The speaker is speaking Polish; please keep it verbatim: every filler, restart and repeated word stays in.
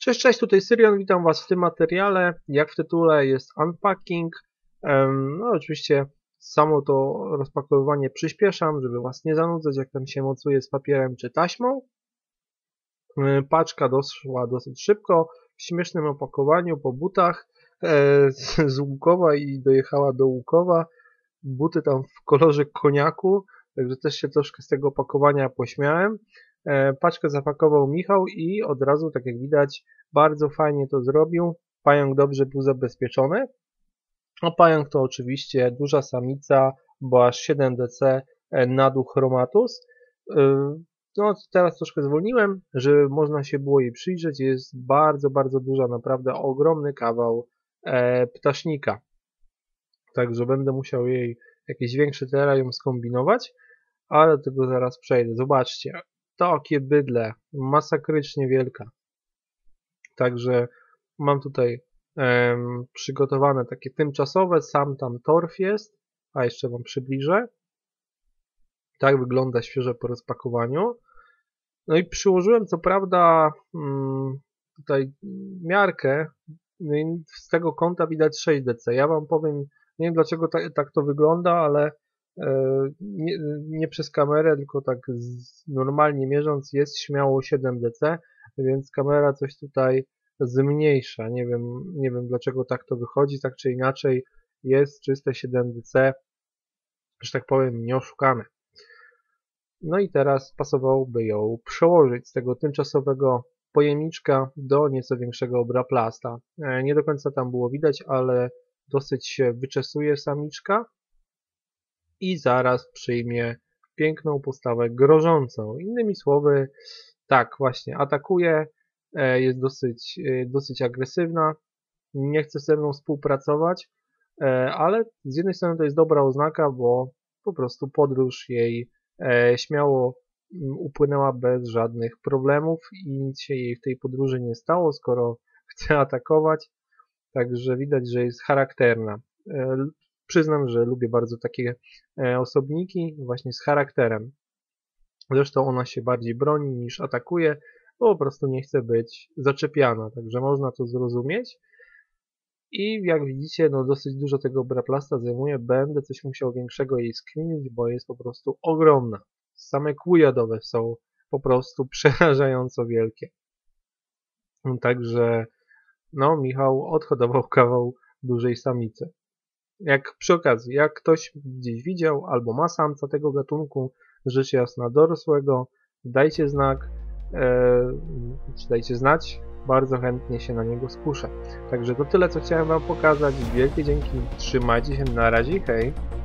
Cześć, cześć, tutaj Syrian, witam Was w tym materiale. Jak w tytule jest unpacking. No oczywiście samo to rozpakowywanie przyspieszam, żeby Was nie zanudzać, jak tam się mocuje z papierem czy taśmą. Paczka doszła dosyć szybko, w śmiesznym opakowaniu, po butach z Łukowa i dojechała do Łukowa. Buty tam w kolorze koniaku, także też się troszkę z tego opakowania pośmiałem. Paczkę zapakował Michał i od razu, tak jak widać, bardzo fajnie to zrobił. Pająk dobrze był zabezpieczony. A pająk to oczywiście duża samica, bo aż siedem D C Nadu chromatus. No teraz troszkę zwolniłem, żeby można się było jej przyjrzeć. Jest bardzo, bardzo duża, naprawdę ogromny kawał ptasznika. Także będę musiał jej jakieś większe terrarium skombinować, ale do tego zaraz przejdę. Zobaczcie. Takie bydle, masakrycznie wielka. Także mam tutaj em, przygotowane takie tymczasowe, sam tam torf jest, a jeszcze Wam przybliżę. Tak wygląda świeże po rozpakowaniu. No i przyłożyłem co prawda mm, tutaj miarkę, no i z tego kąta widać sześć D C. Ja Wam powiem, nie wiem dlaczego tak, tak to wygląda, ale Nie, nie przez kamerę, tylko tak z, normalnie mierząc jest śmiało siedem D C, więc kamera coś tutaj zmniejsza. Nie wiem, nie wiem dlaczego tak to wychodzi, tak czy inaczej jest czyste siedem D C, że tak powiem, nieoszukane. No i teraz pasowałoby ją przełożyć z tego tymczasowego pojemniczka do nieco większego obraplasta. Nie do końca tam było widać, ale dosyć się wyczesuje samiczka i zaraz przyjmie piękną postawę grożącą. Innymi słowy, tak właśnie, atakuje, jest dosyć, dosyć agresywna, nie chce ze mną współpracować, ale z jednej strony to jest dobra oznaka, bo po prostu podróż jej śmiało upłynęła bez żadnych problemów i nic się jej w tej podróży nie stało, skoro chce atakować, także widać, że jest charakterna. Przyznam, że lubię bardzo takie osobniki właśnie z charakterem. Zresztą ona się bardziej broni niż atakuje, bo po prostu nie chce być zaczepiana, także można to zrozumieć. I jak widzicie, no dosyć dużo tego obraplasta zajmuje. Będę coś musiał większego jej skminić, bo jest po prostu ogromna. Same kły jadowe są po prostu przerażająco wielkie. Także no Michał odhodował kawał dużej samicy. Jak przy okazji, jak ktoś gdzieś widział albo ma samca tego gatunku, rzecz jasna dorosłego, dajcie znak, e, czy dajcie znać, bardzo chętnie się na niego skuszę. Także to tyle, co chciałem Wam pokazać. Wielkie dzięki, trzymajcie się, na razie, hej!